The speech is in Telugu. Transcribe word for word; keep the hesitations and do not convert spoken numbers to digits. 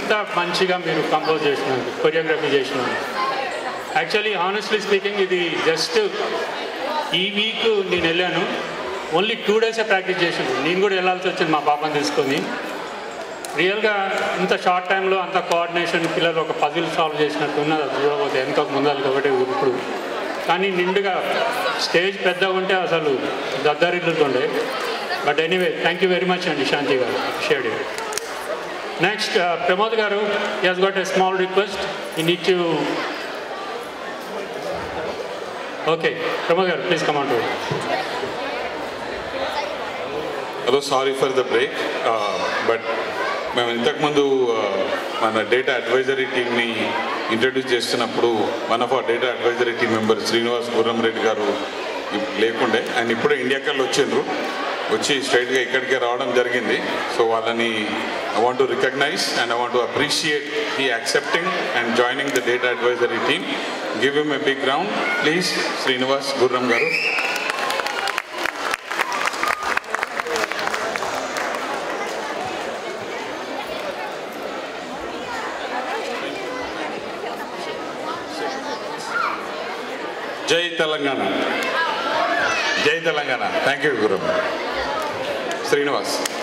ఎంత మంచిగా మీరు కంపోజ్ చేసినారు, కొరియోగ్రఫీ చేసినారు. యాక్చువల్లీ హానెస్ట్లీ స్పీకింగ్ ఇది జస్ట్ ఈ వీక్ నేను వెళ్ళాను, ఓన్లీ టూ డేసే ప్రాక్టీస్ చేసాను. నేను కూడా వెళ్ళాల్సి వచ్చింది మా పాపని తీసుకొని. రియల్గా ఇంత షార్ట్ టైంలో అంత కోఆర్డినేషన్, పిల్లలు ఒక పజిల్ సాల్వ్ చేసినట్టు ఉన్నది. అది చూడకపోతే వెనక ముందరికి ఒకటే ఇప్పుడు. కానీ నిండుగా స్టేజ్ పెద్దగా ఉంటే అసలు దద్దరిల్లుతుండే. But anyway thank you very much అండి Shanti garu, appreciate it. Next Pramod garu, he has got a small request, you need to. Okay Pramod garu, please come on to it. Hello, sorry for the break. But మేము ఇంతకుముందు మన డేటా అడ్వైజరీ టీమ్ని ఇంట్రడ్యూస్ చేస్తున్నప్పుడు one of our data advisory team member Srinivas Gurramreddy garu లేకుండే, ఆయన ఇప్పుడే ఇండియాకెళ్ళి వచ్చిండ్రు. వచ్చి స్ట్రైట్గా ఇక్కడికే రావడం జరిగింది. సో వాళ్ళని I want to recognise and I want to appreciate he accepting and joining the data advisory team. Give him a big round please, Srinivas Gurram garu. Jai Telangana, Jai Telangana. Thank you Guru Srinivas.